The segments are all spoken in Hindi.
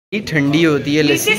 ये ठंडी होती है लस्सी।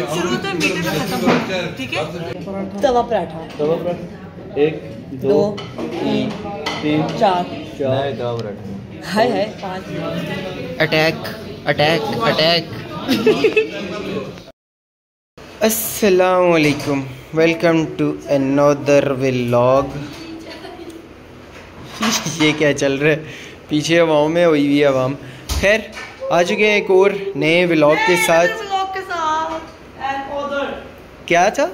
ठीक है। तवा पराठा। एक दो तीन चार हाय 5। Attack attack attack. अस्सलाम वालेकुम, वेलकम टू अनदर व्लॉग। ये क्या चल रहा है पीछे हवाओं में हुई हुई आवाम। खैर आ चुके हैं एक और नए व्लॉग के साथ। क्या था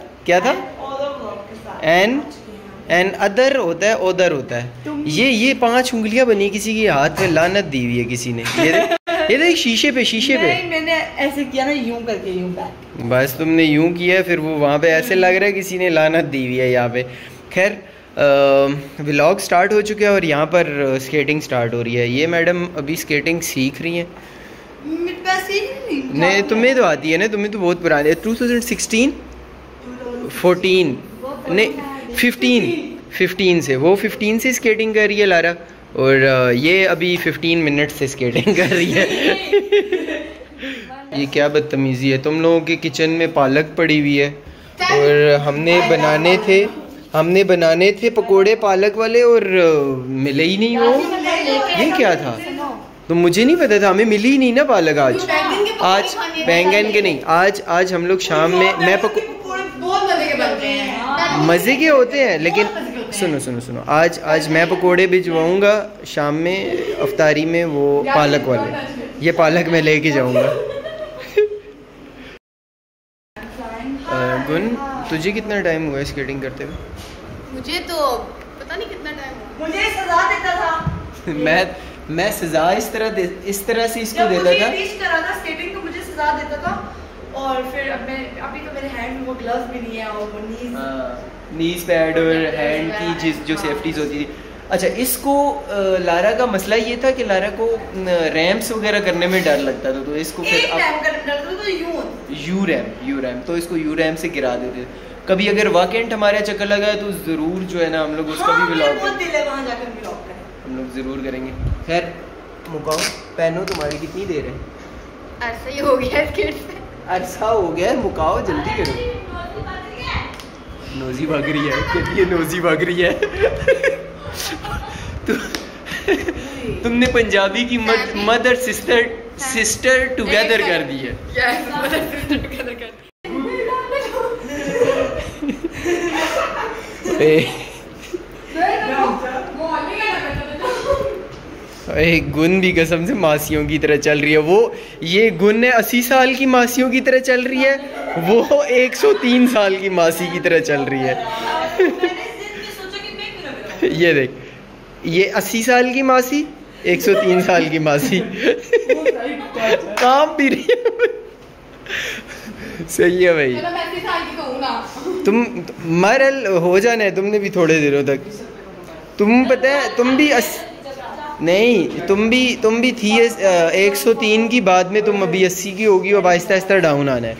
एन अदर होता है, उधर होता है। ये 5 उंगलियां बनी किसी की हाथ में, लानत दी हुई है किसी ने। ये देख शीशे पे मैंने ऐसे किया ना, यूं करके यूं बैक। बस तुमने यूं किया, फिर वो वहाँ पे ऐसे लग रहा है किसी ने लानत दी हुई है यहाँ पे। खैर व्लॉग स्टार्ट हो चुके हैं और यहाँ पर स्केटिंग स्टार्ट हो रही है। ये मैडम अभी स्केटिंग सीख रही हैं। नहीं तुम्हें तो आती है ना, तुम्हें तो बहुत पुरानी है। 2016 14 नहीं 15 से, वो 15 से स्केटिंग कर रही है लारा, और ये अभी 15 मिनट से स्केटिंग कर रही है। ये क्या बदतमीज़ी है। तुम लोगों के किचन में पालक पड़ी हुई है और हमने बनाने थे पकोड़े पालक वाले, और मिले ही नहीं वो। ये क्या था? तो मुझे नहीं पता था, हमें मिली ही नहीं ना पालक आज बैंगन के नहीं। आज हम लोग शाम में मज़े के होते हैं, लेकिन सुनो आज मैं पकोड़े भिजवाऊंगा शाम में अफ्तारी में, वो पालक वाले। ये पालक मैं लेके जाऊंगा। गुन तुझे कितना टाइम हुआ स्केटिंग करते हुए? मुझे तो पता नहीं कितना टाइम हुआ। मुझे सजा देता था। मैं सजा इस तरह से इसको देता था। स्केटिंग तो मुझे सजा देता था, और फिर अभी तो मेरे हैंड में वो ग्लव्स भी नहीं है, और वो नीज पैड और हैंड की जो सेफ्टीज होती थी। अच्छा, इसको लारा का मसला ये था कि लारा को रैम्प्स वगैरह करने में डर लगता था, तो इसको फिर यू रैम तो इसको यू रैम से गिरा देते थे। कभी अगर वाकई हमारे चक्कर लगा तो ज़रूर जो है ना हम लोग उसका भी व्लॉग हम लोग ज़रूर करेंगे। खैर मुकाओ, पहनो। तुम्हारी कितनी देर है? अरसा ही हो गया स्केट से। अरसा हो गया, मुकाओ जल्दी करो। नोजी भाग रही है, कहती है नोजी भाग रही है। तुमने पंजाबी की मदर सिस्टर टुगेदर कर दी है। गुन भी कसम से मासियों की तरह चल रही है। वो ये गुन है 80 साल की मासियों की तरह चल रही है, वो 103 साल की मासी की तरह चल रही है। ये देख, ये 80 साल की मासी, 103 साल की मासी काम भी रही है। सही है भाई। तुम मरल हो जाना है तुमने भी थोड़े दिनों तक। तुम पता है तुम भी थी 103 की, बाद में तुम अभी 80 की होगी, और आहिस्ता आहिस्ता डाउन आना है।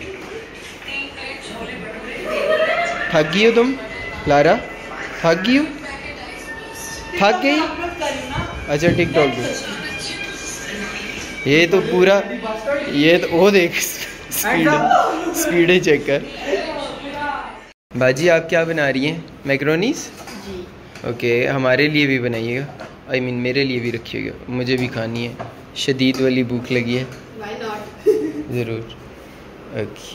थक गई हो तुम लारा? थक गई हो? थक गई? अच्छा टिकटॉक पे ये तो पूरा, ये तो वो देख स्पीड चेक कर। बाजी आप क्या बना रही हैं? मैक्रोनीस? ओके, हमारे लिए भी बनाइएगा। आई मीन मेरे लिए भी रखिएगा, मुझे भी खानी है। शदीद वाली भूख लगी है। ज़रूर। ओके।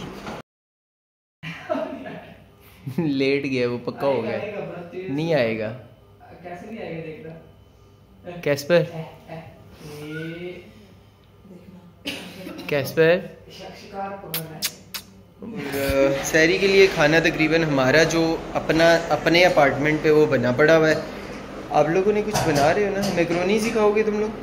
लेट गया वो, पक्का हो गया। नहीं आएगा। कैसे नहीं आएगा देखना। कैस्पर सहरी के लिए खाना तकरीबन हमारा जो अपने अपार्टमेंट पे वो बना पड़ा हुआ है। आप लोगों ने कुछ बना रहे हो ना? मैक्रोनीज ही खाओगे तुम लोग?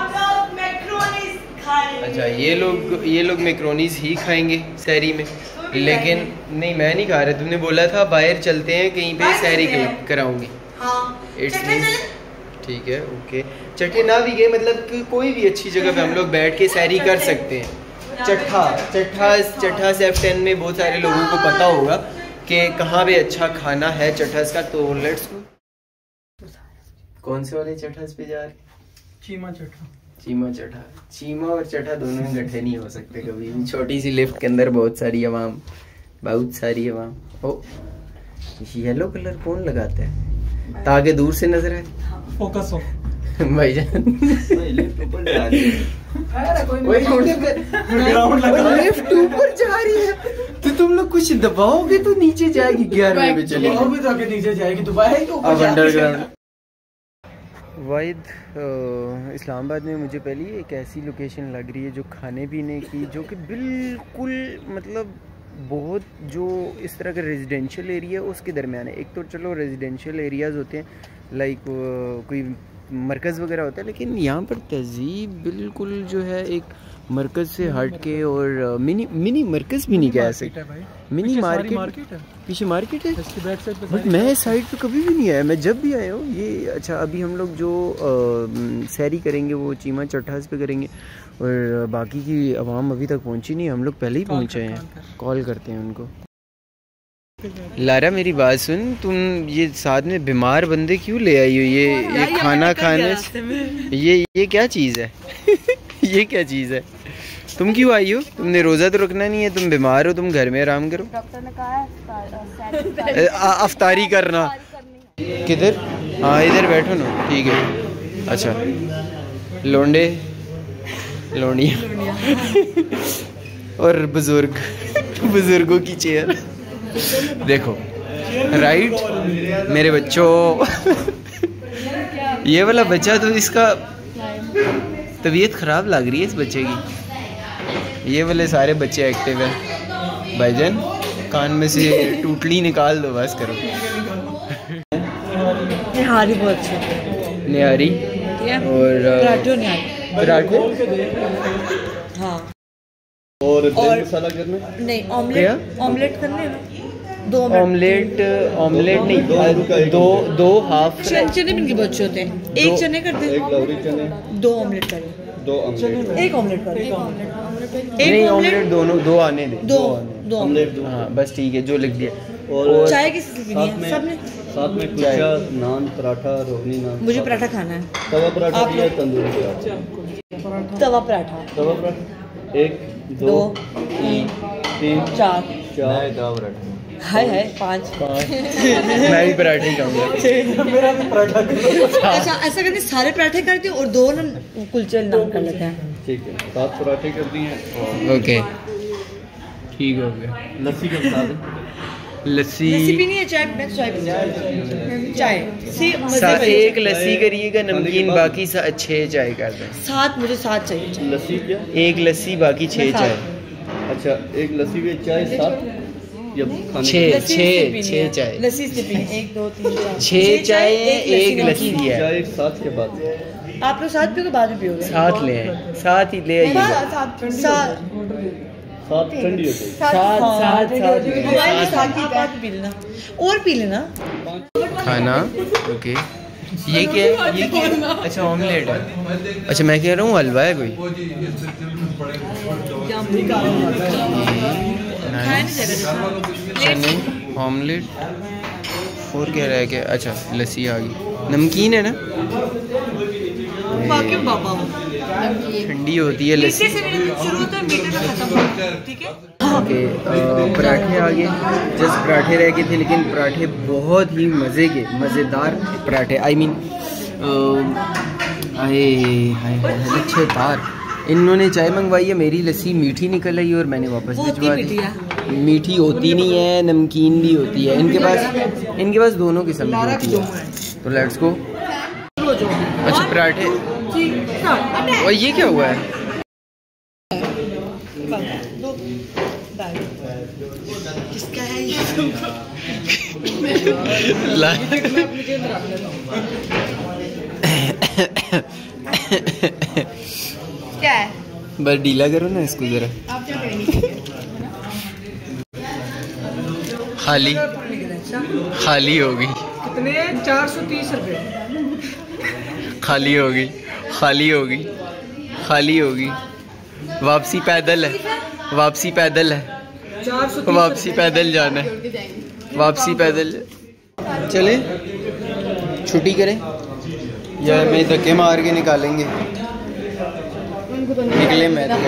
अच्छा, ये लोग मैक्रोनीज ही खाएंगे सहरी में, लेकिन नहीं मैं नहीं खा रहा। तुमने बोला था बाहर चलते हैं कहीं पे सहरी कराऊंगी। इट्स मीन ठीक है, ओके। चट्टे ना भी गए, मतलब कि कोई भी अच्छी जगह पे हम लोग बैठ के सहरी कर सकते हैं। चट्ठा से F10 में बहुत सारे लोगों को पता होगा कि कहाँ पे अच्छा खाना है चट्ठास का। तो लेट्स गो। कौन से वाले चट्ठास पे जा रहे? चीमा चट्ठा। चीमा चटा, चीमा और चटा दोनों इकट्ठे नहीं हो सकते कभी भी। छोटी सी लिफ्ट के अंदर बहुत सारी आवाम, बहुत सारी आवाम। ओ येलो कलर कौन लगाता है ताकि दूर से नजर आए? फोकस हो भाईजान। लिफ्ट ऊपर जा रही है तो तुम लोग कुछ दबाओगे तो नीचे जाएगी, 11 में चलेगी, नीचे जाएगी दोबारा तो अब अंडरग्राउंड। वाहिद, इस्लामाबाद में मुझे पहली एक ऐसी लोकेशन लग रही है जो खाने पीने की, जो कि बिल्कुल मतलब बहुत जो इस तरह का रेजिडेंशियल एरिया है उसके दरमियान है। एक तो चलो रेजिडेंशियल एरियाज़ होते हैं, लाइक कोई मरकज़ वगैरह होता है, लेकिन यहाँ पर तहजीब बिल्कुल जो है एक मरकज़ से हट के, और मिनी मरकज़ भी नहीं कह सकते, मिनी मार्केट है, पीछे मार्केट है। बट मैं इस साइड पे कभी भी नहीं आया, मैं जब भी आया हूँ ये। अच्छा, अभी हम लोग जो सैरी करेंगे वो चीमा चट्टास पे करेंगे, और बाकी की आवाम अभी तक पहुँची नहीं, हम लोग पहले ही पहुँचे हैं। कॉल करते हैं उनको। लारा मेरी बात सुन, तुम ये साथ में बीमार बंदे क्यों ले आई हो? ये खाना खाने ये क्या चीज़ है? ये क्या चीज़ है? तुम क्यों आई हो? तुमने रोज़ा तो रखना नहीं है, तुम बीमार हो, तुम घर में आराम करो। डॉक्टर ने कहा है अफ्तारी करना। किधर? हाँ इधर बैठो ना, ठीक है। अच्छा, लोंडे लोंडिया और बुजुर्गों की चेयर देखो, राइट मेरे बच्चों। ये वाला बच्चा तो इसका तबीयत ख़राब लग रही है इस बच्चे की। ये वाले सारे बच्चे एक्टिव हैं। भाईजान कान में से टूटली निकाल दो, बस करो। निहारी बहुत अच्छी, निहारी और पराठे। हाँ, और मसाला करना नहीं, ऑमलेट करने हैं ना, 2 ऑमलेट नहीं, दो हाफ चने भी इनके बच्चे होते हैं। एक चने कर दे, 1 लौरी चने, 2 ऑमलेट कर दे, 2 ऑमलेट, 1 ऑमलेट कर दे, नहीं ऑमलेट दोनों 2 आने दे, 2 ऑमलेट। हाँ बस ठीक है, जो लिख दिया। और चाय किसी से पीनी है? सबने साथ में कुलचा, नान, पराठा, रोगनी नान। मुझे पराठा खाना है। तवा पराठा या तंदूरी पराठा? तवा पराठा। तवा पराठा 1 2 3 4 हाय 5 मैं भी पराठे ही खाऊंगा। मेरा भी पराठा। अच्छा, ऐसा करते सारे पराठे करते हैं और 2 ना कुलचे नान कर लेते हैं। ठीक है, 7 पराठे कर दिए हैं। ओके ठीक हो गया। लस्सी का बता दें। लस्सी पीनी है? चाय चाय एक लस्सी करिएगा नमकीन, बाकी 6 चाय कर दें। 7 मुझे 7 चाहिए। लस्सी क्या? एक लस्सी बाकी 6 चाय। अच्छा, एक लस्सी में चाय 7 या 6 चाय। लस्सी से पीनी 1 2 3 4 6 चाय है, एक लस्सी है। चाय 7 के बाद आप लोग 7 पियोगे, बाद में पियोगे? 7 ले आए, 7 ही ले आइए। 7 ठंडी हो गई। 7 पी लेना और पी लेना। खाना ओके। ये क्या है? ये क्या है? अच्छा ऑमलेट है। अच्छा मैं कह रहा हूँ हलवा है कोई। चने ऑमलेट और क्या रह गया? अच्छा लस्सी आ गई। नमकीन है ना? ठंडी होती है लस्सी। ओके पराठे आ गए, जस्ट पराठे रह गए थे, लेकिन पराठे बहुत ही मज़े के मज़ेदार पराठे। आई मीन अच्छेदार। इन्होंने चाय मंगवाई है, मेरी लस्सी मीठी निकल आई और मैंने वापस भिजवा दी। मीठी होती नहीं है, नमकीन भी होती है। इनके पास दोनों किस्म की होती है। तो लेट्स गो। अच्छा पराठे, और ये क्या हुआ है? किसका है ये? क्या है? बस ढीला करो ना इसको जरा। खाली होगी। कितने? 430 रुपए। खाली होगी। वापसी पैदल है। वापसी पैदल जाना है। वापसी पैदल। चले छुट्टी करें या मैं धक्के मार के निकालेंगे? इनको तो नहीं निकले मैं तो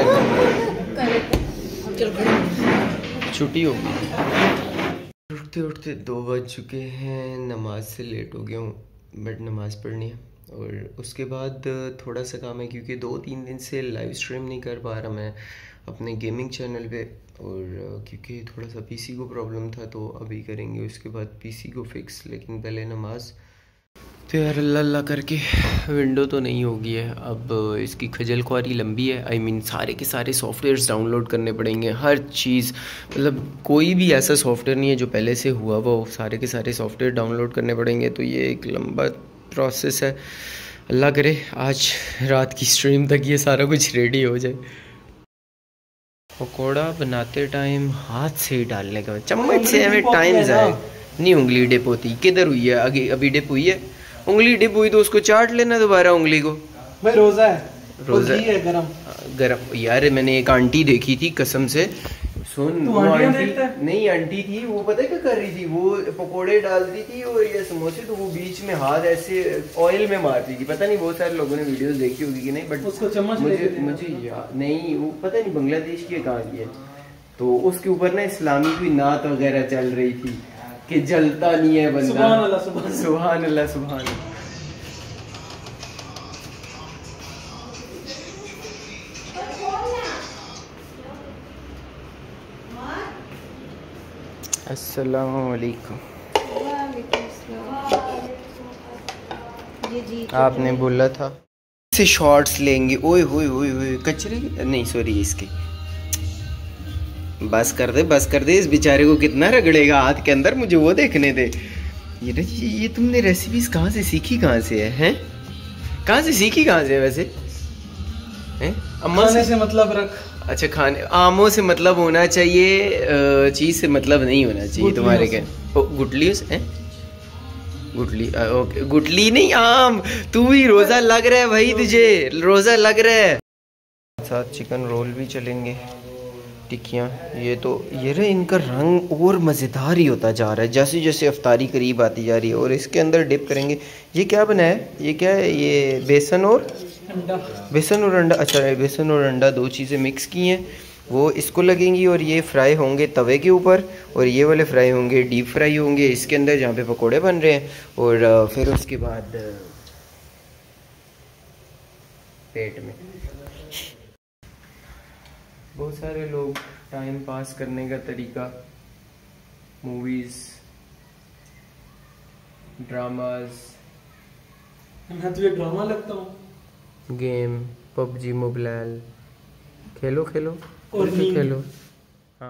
चलो छुट्टी होगी। उठते उठते 2 बज चुके हैं, नमाज से लेट हो गया हूँ, बट नमाज़ पढ़नी है। और उसके बाद थोड़ा सा काम है, क्योंकि 2-3 दिन से लाइव स्ट्रीम नहीं कर पा रहा मैं अपने गेमिंग चैनल पे, और क्योंकि थोड़ा सा पीसी को प्रॉब्लम था, तो अभी करेंगे उसके बाद पीसी को फिक्स, लेकिन पहले नमाज। तो यार अल्लाह अल्लाह करके विंडो तो नहीं होगी है अब, इसकी खजल ख्वारी लंबी है। आई मीन सारे के सारे सॉफ्टवेयर्स डाउनलोड करने पड़ेंगे, हर चीज़, मतलब कोई भी ऐसा सॉफ्टवेयर नहीं है जो पहले से हुआ वो सारे के सारे सॉफ्टवेयर डाउनलोड करने पड़ेंगे। तो ये एक लंबा प्रोसेस है। अल्लाह करे आज रात की स्ट्रीम तक ये सारा कुछ रेडी हो जाए। पकौड़ा बनाते टाइम हाथ से ही डालने का, चम्मच से हमें टाइम जाए नहीं। उंगली डिप होती किधर हुई है? आगे अभी डिप हुई है, उंगली डिप हुई तो उसको चाट लेना दोबारा उंगली को। भाई रोजा है, रोजा है गरम यार। मैंने एक आंटी देखी थी कसम से, सुन वो आंटी नहीं आंटी थी, वो पता है क्या कर रही थी, वो पकोड़े डालती थी और ये समोसे, तो वो बीच में हाथ ऐसे ऑयल में मारती थी। पता नहीं बहुत सारे लोगों ने वीडियोस देखी होगी कि नहीं, बट उसको चम्मच मुझे याद नहीं, वो पता नहीं बांग्लादेश की कहाँ की है। तो उसके ऊपर ना इस्लामी कोई नात वगैरह चल रही थी कि जलता नहीं है बंदा। सुभान अल्लाह सुभान अल्लाह सुभान अल्लाह। अस्सलामुअलैकुम। आपने बोला था से शॉर्ट्स लेंगे। ओए होए होए होए कचरे नहीं, सॉरी इसके। बस कर दे, इस बेचारे को कितना रगड़ेगा हाथ के अंदर, मुझे वो देखने दे। ये तुमने रेसिपीज कहाँ से सीखी, कहाँ से है? कहाँ से सीखी, कहाँ से वैसे हैं? अम्मा से मतलब रख। अच्छा खाने आमों से मतलब होना चाहिए, चीज से मतलब नहीं होना चाहिए तुम्हारे के। गुटली हैं? गुटली ओके, गुटली नहीं आम। तू भी रोजा लग रहा है भाई, तुझे रोजा लग रहा है। साथ चिकन रोल भी चलेंगे, टिक्कियाँ। ये तो ये रहे, इनका रंग और मज़ेदार ही होता जा रहा है जैसे जैसे अफ्तारी करीब आती जा रही है। और इसके अंदर डिप करेंगे। ये क्या बना है, ये क्या है? ये बेसन और अंडा। अच्छा बेसन और अंडा 2 चीज़ें मिक्स की हैं, वो इसको लगेंगी। और ये फ्राई होंगे तवे के ऊपर, और ये वाले फ्राई होंगे डीप फ्राई होंगे इसके अंदर जहाँ पे पकोड़े बन रहे हैं। और फिर उसके बाद पेट में। बहुत सारे लोग टाइम पास करने का तरीका मूवीज़, ड्रामाज। मैं तुझे ड्रामा लगता हूँ? गेम, पबजी मोबाइल खेलो और खेलो। हाँ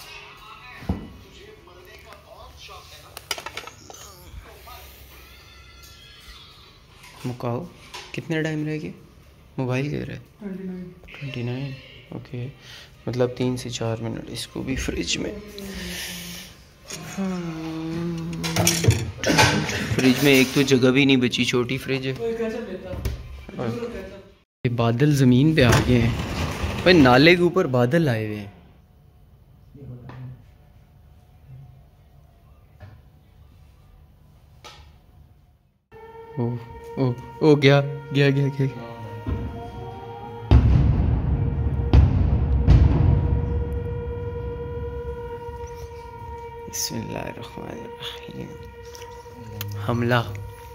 मुकाओ, कितने टाइम रह गए? मोबाइल कह रहा है 29। ओके, मतलब 3 से 4 मिनट। इसको भी फ्रिज में, फ्रिज में एक तो जगह भी नहीं बची, छोटी फ्रिज है। ये बादल ज़मीन पे आ गए हैं भाई, नाले के ऊपर बादल आए हुए हैं। ओ गया। बिस्मिल्लाहिर्रहमानिर्रहीम। हमला